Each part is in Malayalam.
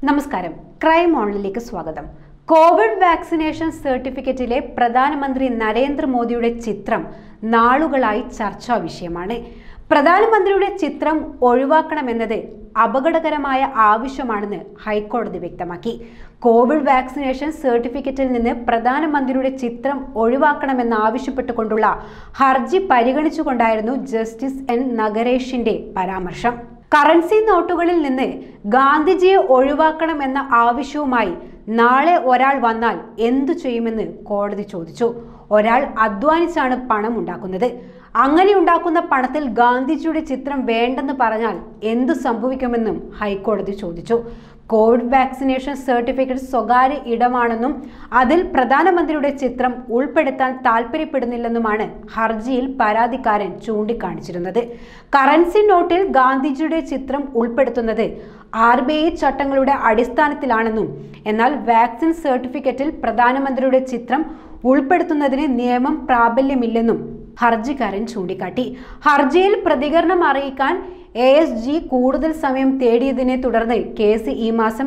നമസ്കാരം, ക്രൈം ഓൺലൈനിലേക്ക് സ്വാഗതം. കോവിഡ് വാക്സിനേഷൻ സർട്ടിഫിക്കറ്റിലെ പ്രധാനമന്ത്രി നരേന്ദ്രമോദിയുടെ ചിത്രം നാളുകളായി ചർച്ചാ വിഷയമാണ്. പ്രധാനമന്ത്രിയുടെ ചിത്രം ഒഴിവാക്കണമെന്നത് അപകടകരമായ ആവശ്യമാണെന്ന് ഹൈക്കോടതി വ്യക്തമാക്കി. കോവിഡ് വാക്സിനേഷൻ സർട്ടിഫിക്കറ്റിൽ നിന്ന് പ്രധാനമന്ത്രിയുടെ ചിത്രം ഒഴിവാക്കണമെന്നാവശ്യപ്പെട്ടുകൊണ്ടുള്ള ഹർജി പരിഗണിച്ചുകൊണ്ടായിരുന്നു ജസ്റ്റിസ് എൻ നഗരേഷിന്റെ പരാമർശം. കറൻസി നോട്ടുകളിൽ നിന്ന് ഗാന്ധിജിയെ ഒഴിവാക്കണമെന്ന ആവശ്യവുമായി നാളെ ഒരാൾ വന്നാൽ എന്തു ചെയ്യുമെന്ന് കോടതി ചോദിച്ചു. ഒരാൾ അധ്വാനിച്ചാണ് പണം ഉണ്ടാക്കുന്നത്. അങ്ങനെ ഉണ്ടാക്കുന്ന പണത്തിൽ ഗാന്ധിജിയുടെ ചിത്രം വേണ്ടെന്ന് പറഞ്ഞാൽ എന്തു സംഭവിക്കുമെന്നും ഹൈക്കോടതി ചോദിച്ചു. കോവിഡ് വാക്സിനേഷൻ സർട്ടിഫിക്കറ്റ് സ്വകാര്യ ഇടമാണെന്നും അതിൽ പ്രധാനമന്ത്രിയുടെ ചിത്രം ഉൾപ്പെടുത്താൻ താൽപ്പര്യപ്പെടുന്നില്ലെന്നുമാണ് ഹർജിയിൽ പരാതിക്കാരൻ ചൂണ്ടിക്കാണിച്ചിരുന്നത്. കറൻസി നോട്ടിൽ ഗാന്ധിജിയുടെ ചിത്രം ഉൾപ്പെടുത്തുന്നത് RBI ചട്ടങ്ങളുടെ അടിസ്ഥാനത്തിലാണെന്നും എന്നാൽ വാക്സിൻ സർട്ടിഫിക്കറ്റിൽ പ്രധാനമന്ത്രിയുടെ ചിത്രം ഉൾപ്പെടുത്തുന്നതിന് നിയമം പ്രാബല്യമില്ലെന്നും ഹർജിക്കാരൻ ചൂണ്ടിക്കാട്ടി. ഹർജിയിൽ പ്രതികരണം അറിയിക്കാൻ ASG കൂടുതൽ സമയം തേടിയതിനെ തുടർന്ന് കേസ് ഈ മാസം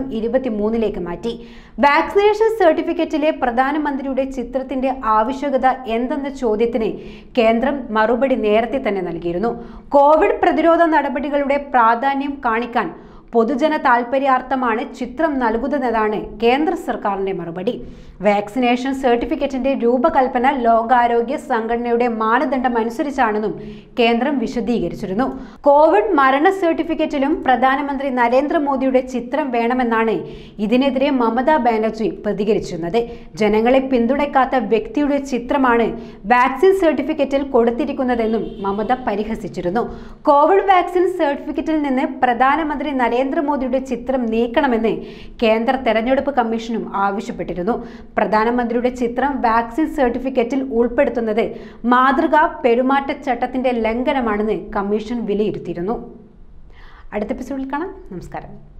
23 മാറ്റി. വാക്സിനേഷൻ സർട്ടിഫിക്കറ്റിലെ പ്രധാനമന്ത്രിയുടെ ചിത്രത്തിന്റെ ആവശ്യകത എന്തെന്ന ചോദ്യത്തിന് കേന്ദ്രം മറുപടി നേരത്തെ തന്നെ നൽകിയിരുന്നു. കോവിഡ് പ്രതിരോധ നടപടികളുടെ പ്രാധാന്യം കാണിക്കാൻ പൊതുജന താൽപര്യാർത്ഥമാണ് ചിത്രം നൽകുന്നതെന്നാണ് കേന്ദ്ര സർക്കാരിന്റെ മറുപടി. വാക്സിനേഷൻ സർട്ടിഫിക്കറ്റിന്റെ രൂപകൽപ്പന ലോകാരോഗ്യ സംഘടനയുടെ മാനദണ്ഡം അനുസരിച്ചാണെന്നും കേന്ദ്രം വിശദീകരിച്ചിരുന്നു. കോവിഡ് മരണ സർട്ടിഫിക്കറ്റിലും പ്രധാനമന്ത്രി നരേന്ദ്രമോദിയുടെ ചിത്രം വേണമെന്നാണ് ഇതിനെതിരെ മമതാ ബാനർജി പ്രതികരിച്ചിരുന്നത്. ജനങ്ങളെ പിന്തുണയ്ക്കാത്ത വ്യക്തിയുടെ ചിത്രമാണ് വാക്സിൻ സർട്ടിഫിക്കറ്റിൽ കൊടുത്തിരിക്കുന്നതെന്നും മമത പരിഹസിച്ചിരുന്നു. കോവിഡ് വാക്സിൻ സർട്ടിഫിക്കറ്റിൽ നിന്ന് പ്രധാനമന്ത്രി നരേന്ദ്രമോദിയുടെ ചിത്രം നീക്കണമെന്ന് കേന്ദ്ര തെരഞ്ഞെടുപ്പ് കമ്മീഷനും ആവശ്യപ്പെട്ടിരുന്നു. പ്രധാനമന്ത്രിയുടെ ചിത്രം വാക്സിൻ സർട്ടിഫിക്കറ്റിൽ ഉൾപ്പെടുത്തുന്നത് മാതൃകാ പെരുമാറ്റച്ചട്ടത്തിന്റെ ലംഘനമാണെന്ന് കമ്മീഷൻ വിലയിരുത്തിയിരുന്നു. അടുത്ത എപ്പിസോഡിൽ കാണാം. നമസ്കാരം.